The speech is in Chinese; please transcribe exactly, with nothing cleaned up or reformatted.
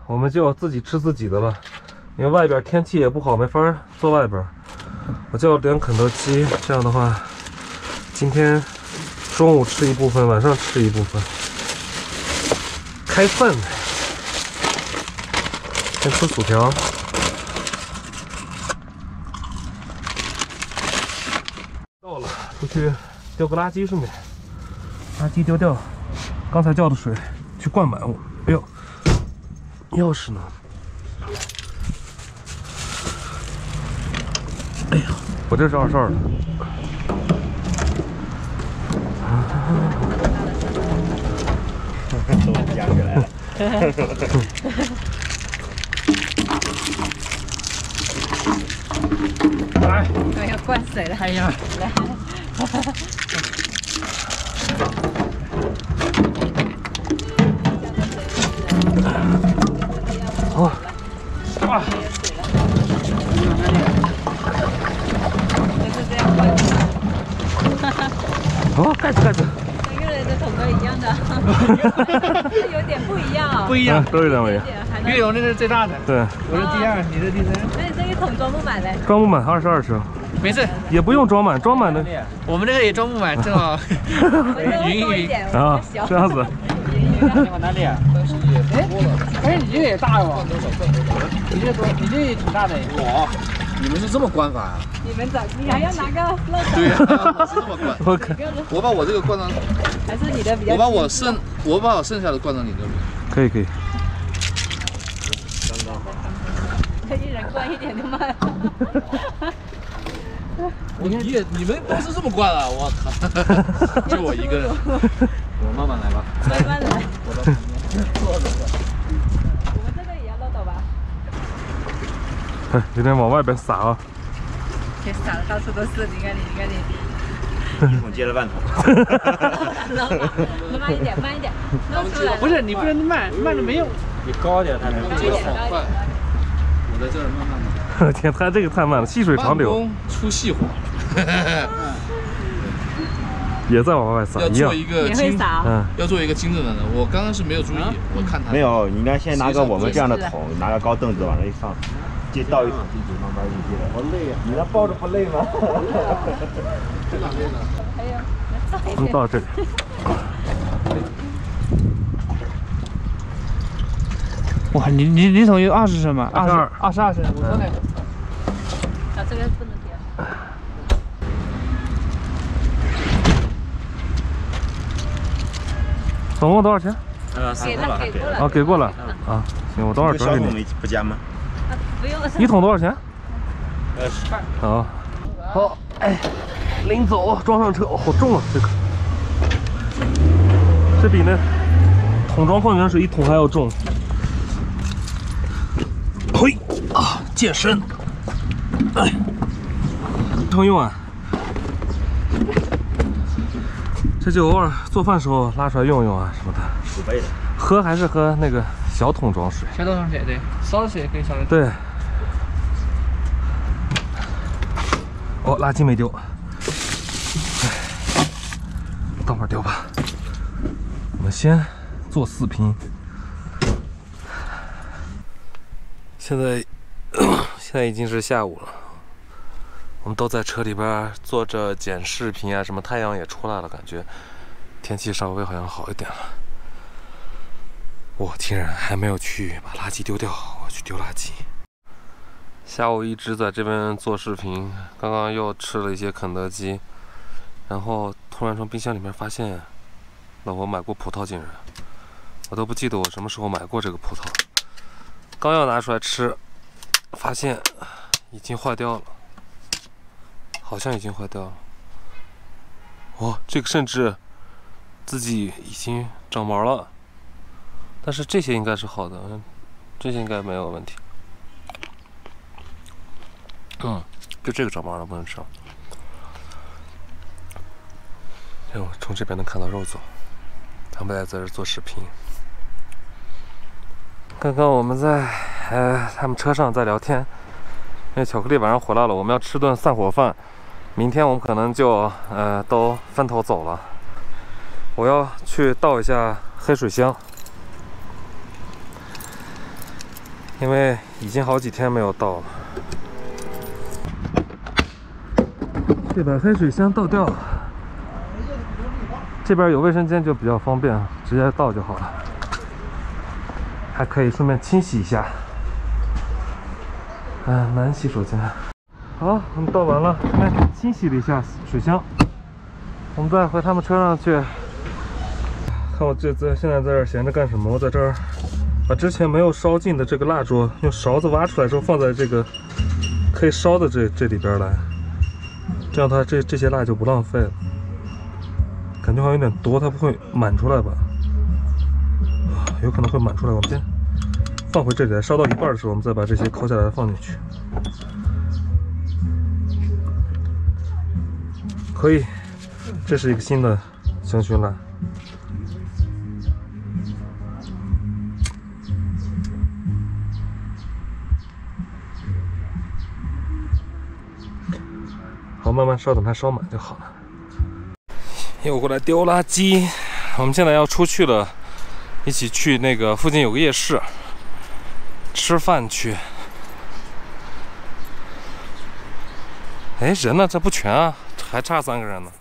我们就自己吃自己的了，因为外边天气也不好，没法坐外边。我叫了点肯德基，这样的话，今天中午吃一部分，晚上吃一部分。开饭，先吃薯条。到了，出去丢个垃圾，顺便垃圾丢掉。刚才叫的水去灌满。哎呦，钥匙呢？哎呀，我这是二十二的。 都夹起来了。 来，我要灌水了。哎呀，来。 好，哇！ 就是这样灌的。 哦，盖子盖子。 跟越野的桶都一样的，有点不一样哦。 不一样， 都有点不一样。 越勇那个是最大的， 对， 我是第二，你是第三。 那你这个桶装不满嘞？ 装不满，二十二升。 没事， 也不用装满，装满的。 我们这个也装不满，正好匀一匀啊，这样子。 往哪里啊？哎，哎，你这个也大哦，你这多，你这也挺大的。 哇，你们是这么灌法啊？ 你们咋？你还要拿个漏斗？ 对呀，我是这么灌。 我看， 我把我这个灌到， 还是你的比较？ 我把我剩，我把我剩下的灌到你这里。 可以可以。 一人灌一点就慢。 你看，你也你们都是这么灌啊！我靠，就我一个人。我慢慢来吧。 慢慢来。 我到旁边坐着灌。 我们这个也要漏斗吧？ 哎，有点往外边撒啊。 别撒的到处都是，你看你，你看你。 一桶接了半桶。 慢一点，慢一点，弄出来。 不是你不能慢，慢了没用。 你高点，它能高一点，高一点。 我在这儿慢慢的。 我天，他这个太慢了，细水长流。 出细活。 也在往外撒， 要一样做。一个也会精， 撒。 嗯， 要做一个精准的人。我刚刚是没有注意，我看他没有，你应该先拿个我们这样的桶，拿个高凳子往那一放，接倒一桶进去，慢慢一接。我累啊！你那抱着不累吗？ 这两边的。 还有，来倒一点。 我们到这里。 哇，你你你桶有二十升吗？ 二十二， 二十二升，我说呢。 啊，这个不能点。 总共多少钱？ 呃， 给了，给过了。 啊，给过了。啊，行，我等会儿转给你。 没不加吗？ 啊，不用。 一桶多少钱？ 呃，十块。 好。好，哎，拎走，装上车。哦，好重啊，这个。这比那桶装矿泉水一桶还要重。嘿啊，健身。哎，常用啊。这就偶尔做饭时候拉出来用用啊什么的。 储备的。 喝还是喝那个小桶装水。 小桶装水，对，烧的水可以烧的。 对。哦，垃圾没丢。哎，等会儿丢吧。我们先做四拼。现在现在已经是下午了，我们都在车里边坐着剪视频啊，什么太阳也出来了，感觉天气稍微好像好一点了。我竟然还没有去把垃圾丢掉，我要去丢垃圾。下午一直在这边做视频，刚刚又吃了一些肯德基，然后突然从冰箱里面发现，老婆买过葡萄，竟然我都不记得我什么时候买过这个葡萄。刚要拿出来吃，发现已经坏掉了，好像已经坏掉了。哦，这个甚至自己已经长毛了，但是这些应该是好的，这些应该没有问题。嗯，就这个长毛了，不能吃了。哎，我从这边能看到肉粽，他们在这儿做视频。刚刚我们在呃他们车上在聊天，因为巧克力晚上回来了，我们要吃顿散伙饭。明天我们可能就呃都分头走了。我要去倒一下黑水箱。 因为已经好几天没有倒了。这把开水箱倒掉了，这边有卫生间就比较方便，直接倒就好了。还可以顺便清洗一下。嗯，男洗手间。好，我们倒完了，顺便清洗了一下水箱。我们再回他们车上去。看我这在现在在这儿闲着干什么？我在这儿把之前没有烧尽的这个蜡烛用勺子挖出来之后，放在这个可以烧的这这里边来。这样它这这些蜡就不浪费了，感觉好像有点多，它不会满出来吧？有可能会满出来。我们先放回这里来，烧到一半的时候，我们再把这些抠下来放进去。可以，这是一个新的香薰蜡。好，慢慢烧，等它烧满就好了。又过来丢垃圾，我们现在要出去了，一起去那个附近有个夜市吃饭去。哎，人呢？这不全啊，还差三个人呢。